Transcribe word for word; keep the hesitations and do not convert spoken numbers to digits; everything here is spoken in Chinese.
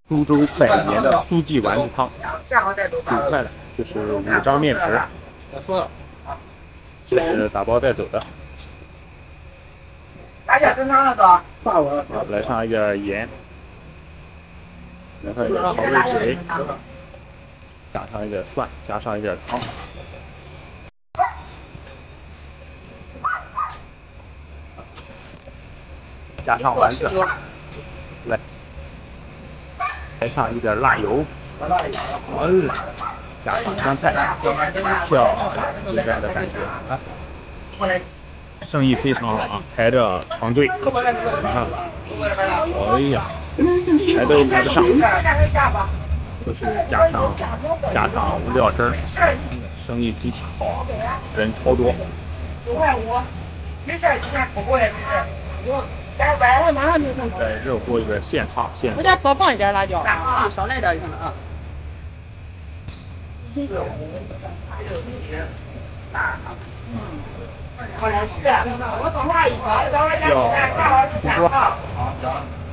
苏州百年的苏记丸子汤，五块的，这是五张面皮，这是打包带走的。 大家正常了都。 好，来上一点盐，来上一点调味水，加上一点蒜，加上一点糖。加上丸子，来，来上一点辣油，嗯，加上香菜，漂亮自在的感觉啊！生意非常好啊，排着长队，你看，哎呀，排都排得上，都是加上加上料汁儿，生意极其好啊，人超多。 九块五，没事，今天不过也是。拜拜，我马上就上。 在热锅里边现烫现。 我家少放一点辣椒，少来点就行了啊。 我来是，我从他以前小孩家里面大号是三号。